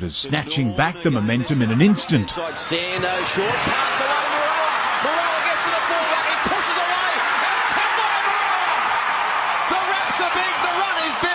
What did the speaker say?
snatching back the momentum in an instant. Sando, short pass away to Moeroa. Moeroa gets to the fullback, he pushes away, and Tepai Moeroa! The raps are big, the run is big.